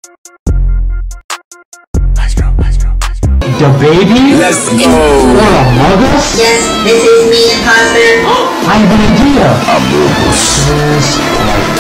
The baby? Let's go. What, Among Us? Yes, this is me, imposter. I have an idea. Among Us.